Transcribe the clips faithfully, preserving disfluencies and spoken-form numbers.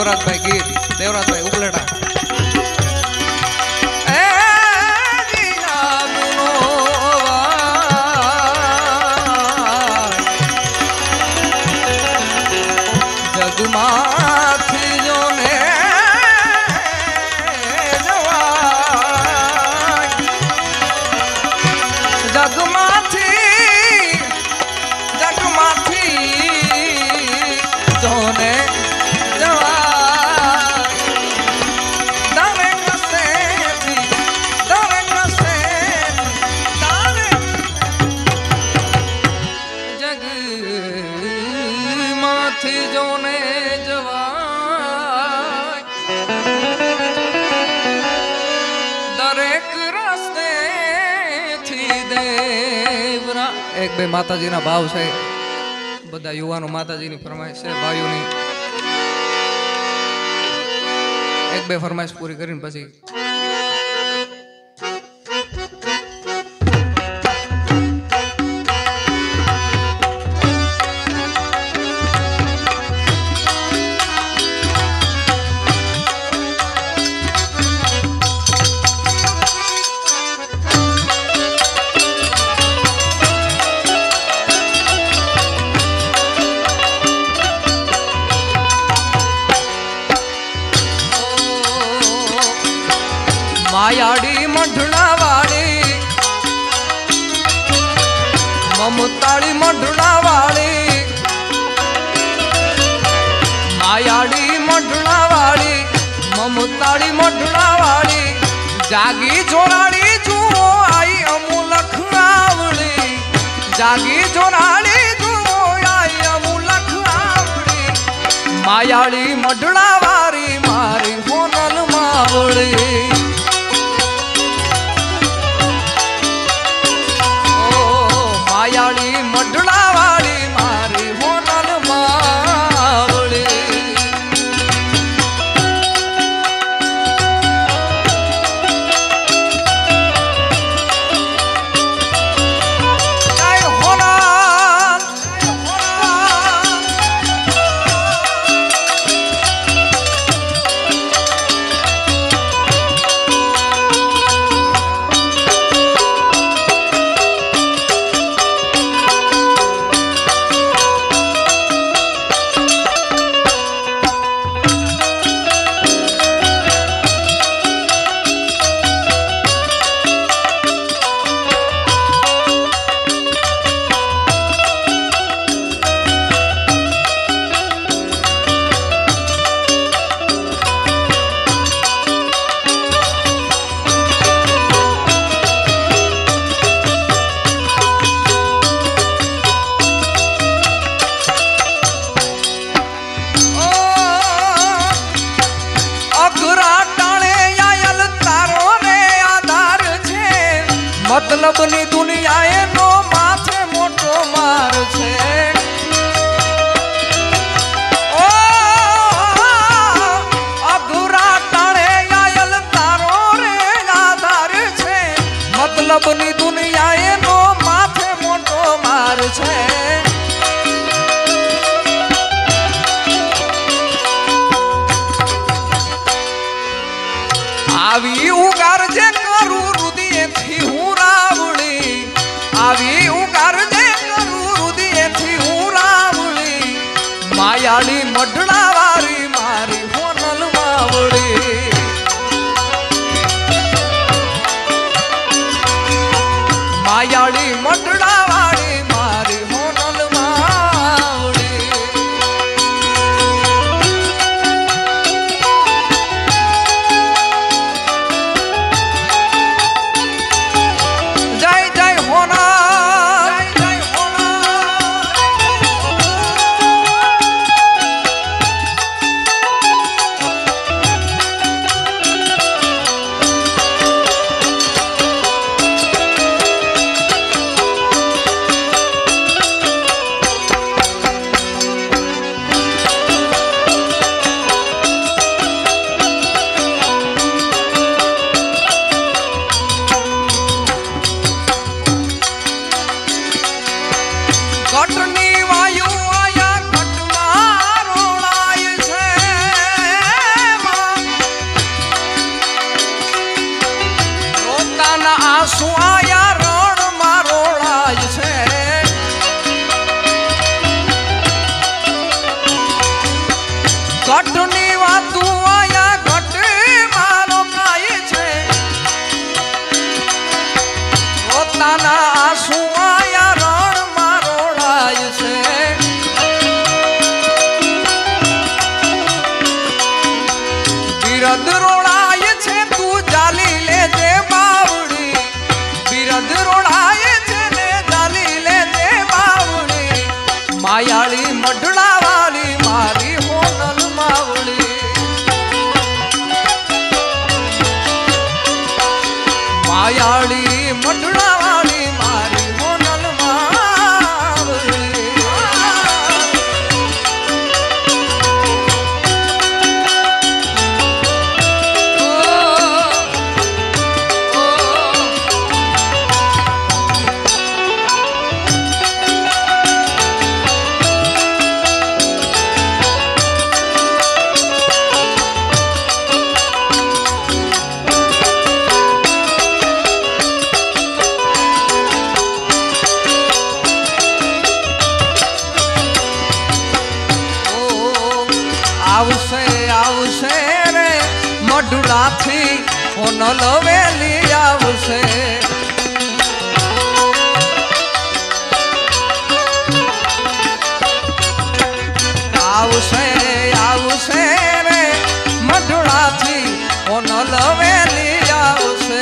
देवराज भाई गीत देवराज भाई उपलेटा एक बे माताजी ना भाव से बधा युवानो माताजी नी फरमाइश है भाईओ नी एक बे फरमाइश पूरी करीने पछी मायाड़ी मढड़ा वाली ममताड़ी मढड़ा वाली मायाड़ी मढड़ा वाली ममताड़ी मढड़ा वाली जागी जोराड़ी जुओ आई अमूलख आवड़ी जागी जोराड़ी जुओ आई अमूलख आवड़ी मायाड़ी मढड़ा वाली मारी होनल मावड़ी मायाड़ी मढड़ा वाली मारी होनल मावड़ी जय होनल मतलब नी दुनिया नो माथे मोटो मार छे ओ अधूरा टाणे आयल तारो रे आधार छे मतलब नी दुनिया नो माथे मोटो मार छे आवी उगार जे करू रुदिए थी हूँ आवी उगार दे करू रुदिए थी हूँ रावड़ी मायाड़ी मढड़ा वारी मारी होनल मावड़ी मायाड़ी मढड़ा वारी मारी होनल मावड़ी जय जय होना बिरद रोड़ाए छे तू जाली ले जे बावड़ी बिरद रोड़ाए छे ने जाली ले जे बावड़ी मायाली मडड़ा वाली मारी होनल मावड़ी मायाली मडड़ा वाली मारी होनल मावड़ी आवसे आवसे रे मडुला थी होनल वेली आवसे आवसे आवसे रे मडुला थी होनल वेली आवसे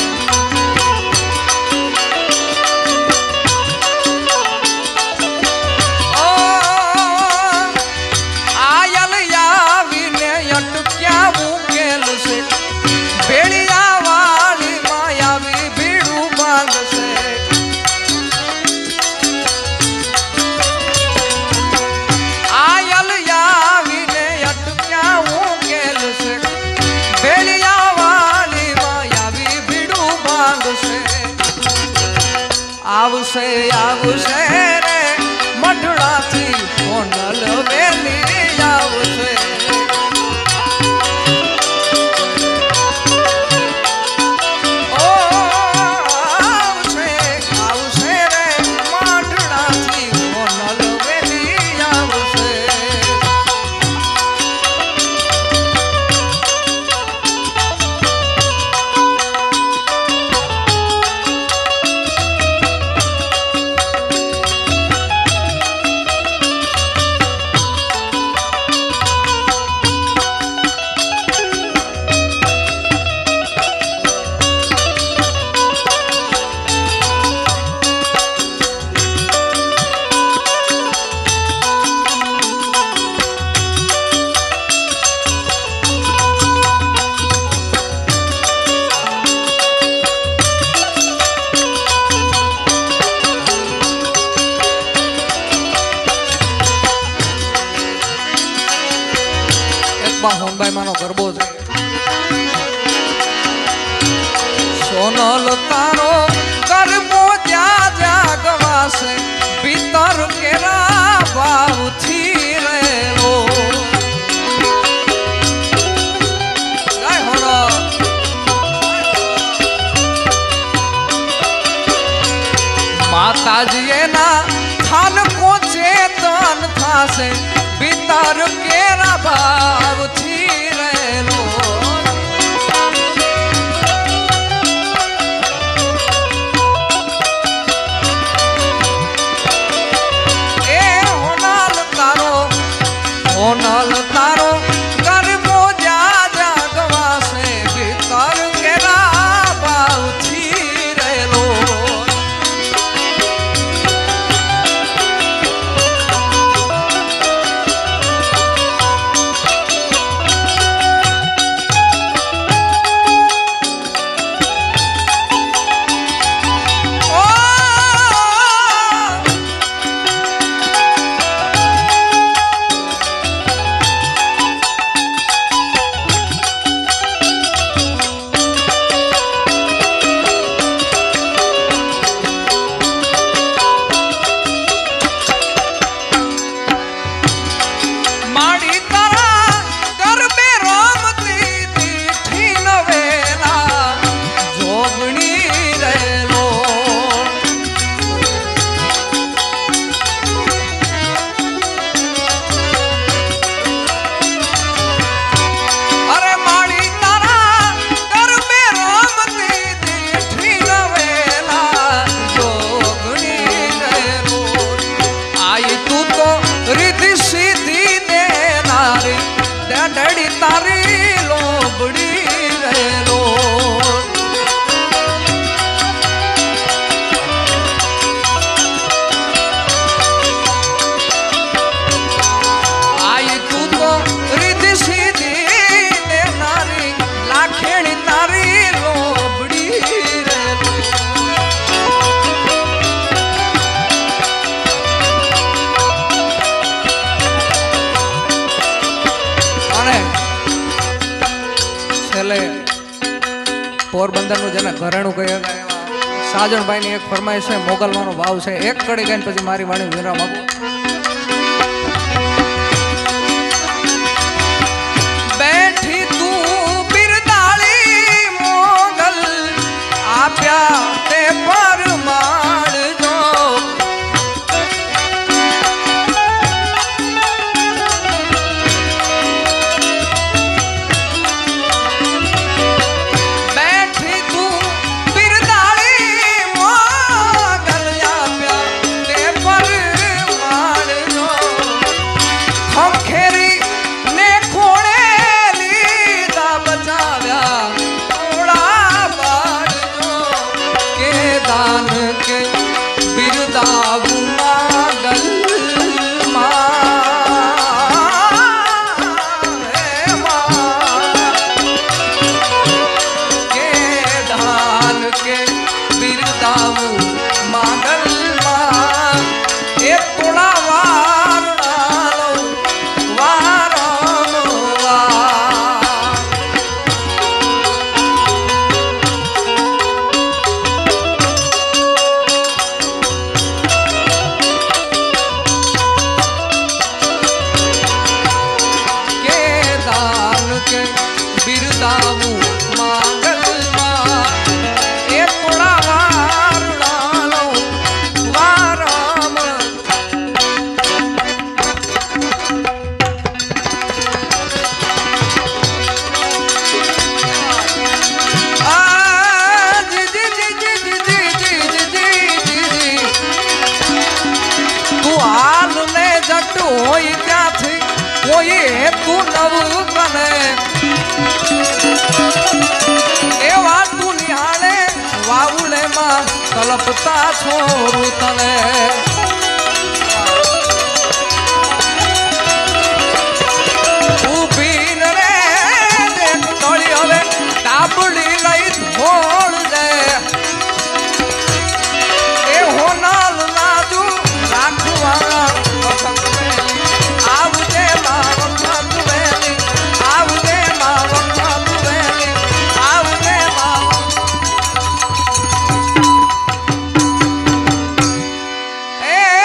आवसे आवसे रे मडड़ा थी होनल वेली आवसे ओ आवसे आवसे रे मडड़ा थी होनल वेली आवसे होनबाई मानो गरबो छे सोनल तारो गरबो जा जा गवासे भीतर केरा बाव थी रेलो गाय होनो माताजी ना थान को चेतन थासे भीतर केरा बाव थी रेलो ए होनल तारो होनल तारो गरबो जा जा गवासे भीतर केरा बाव थी रेलो पहले पोरबंदर नु जेने घरेणुं कहे साजन भाई ની એક ફરમાઈશ છે મોગલવાનો ભાવ છે એક કડી ગાઈને પછી મારી વાણી વિરામ આપું બેઠી તું બિરદાળી મોગલ આપ્યા તે પરમાણજો તું નવું કને એવા તું નિહાળે વાઉલે માં કલ્પતા છોરું તને